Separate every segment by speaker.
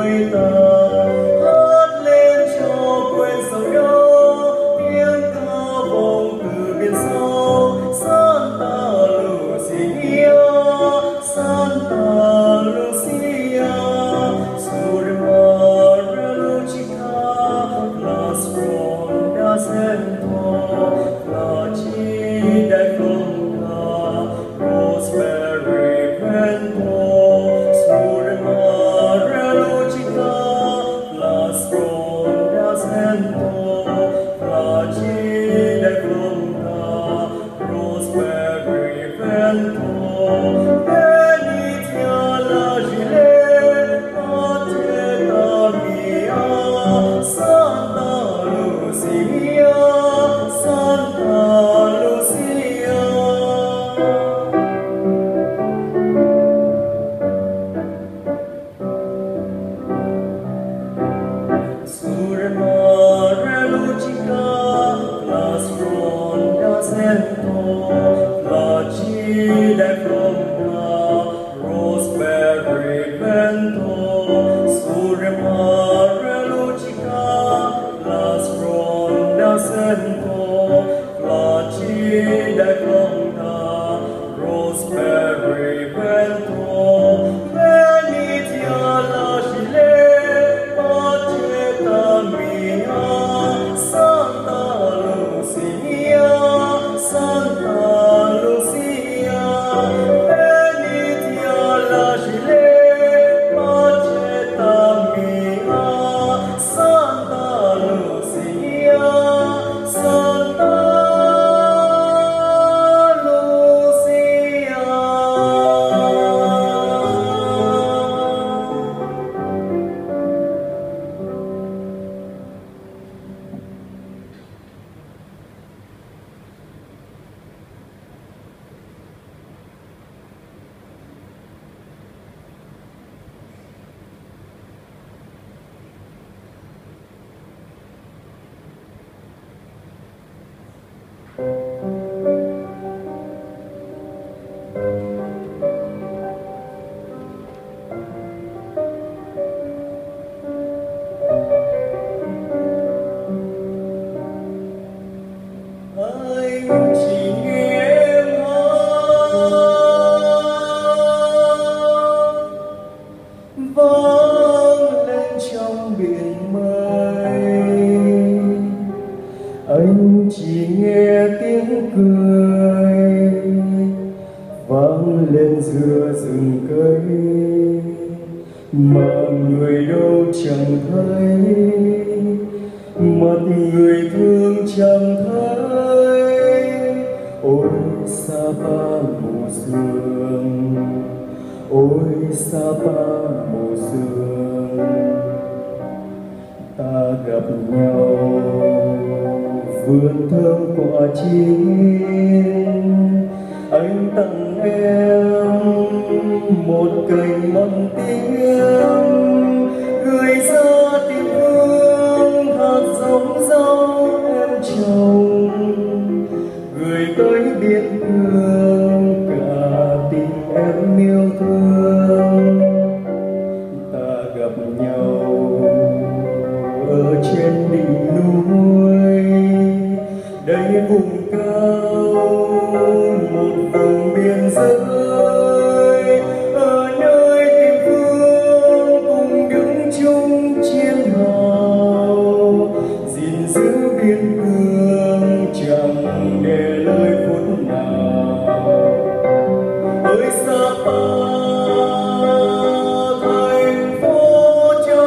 Speaker 1: ơi Sapa thành phố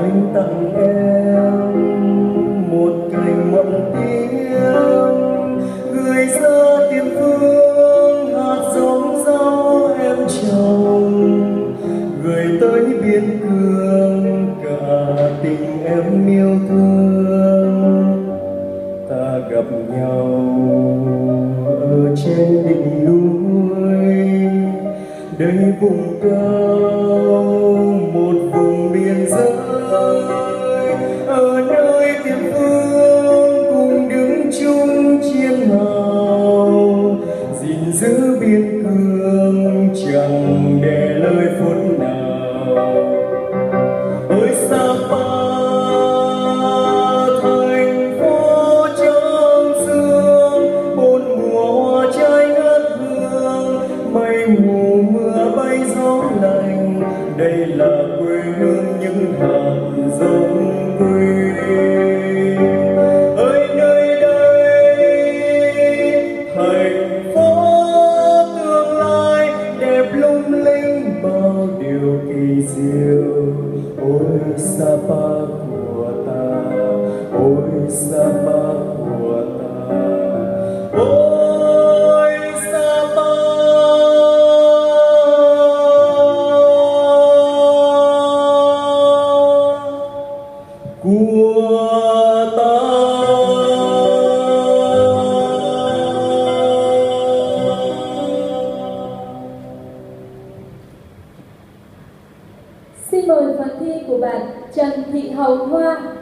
Speaker 1: anh tặng em một cành mận tiếng, gửi ra tiền phương hạt giống rau em trồng, gửi tới biên cương cả tình em yêu thương. Ta gặp nhau ở trên đỉnh núi, đây vùng cao một vùng biên giới, ở nơi tiền phương cùng đứng chung chiến hào, gìn giữ biên cương chẳng để lời phút nào. Ơi Sapa thành phố trong sương, bốn mùa hoa trái ngát hương, mây mù mưa bay gió lạnh, đây là quê hương những hạt giống quê. Ơi nơi đây thành phố tương lai đẹp lung linh bao điều kỳ diệu. Ôi Sapa của ta, ôi Sapa của ta, ôi Sapa của ta.
Speaker 2: Xin mời phần thi của bạn Trần Thị Hồng Hoa.